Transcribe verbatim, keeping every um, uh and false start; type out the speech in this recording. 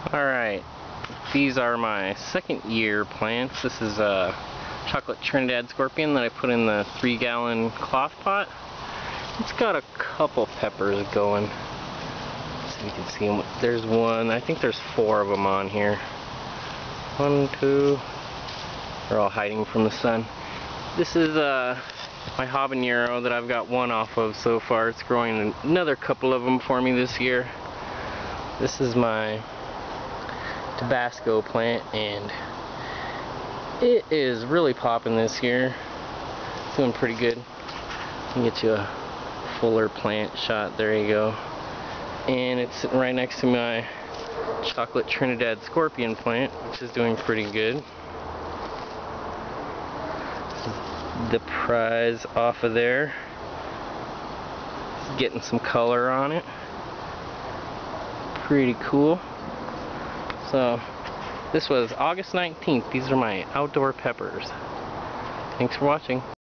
Alright, these are my second year plants. This is a chocolate Trinidad scorpion that I put in the three gallon cloth pot. It's got a couple peppers going. So you can see them. There's one, I think there's four of them on here. One, two, they're all hiding from the sun. This is uh, my habanero that I've got one off of so far. It's growing another couple of them for me this year. This is my Tabasco plant, and it is really popping this year. It's doing pretty good. I can get you a fuller plant shot. There you go. And it's sitting right next to my chocolate Trinidad scorpion plant, which is doing pretty good. The prize off of there. It's getting some color on it. Pretty cool. So, this was August nineteenth. These are my outdoor peppers. Thanks for watching.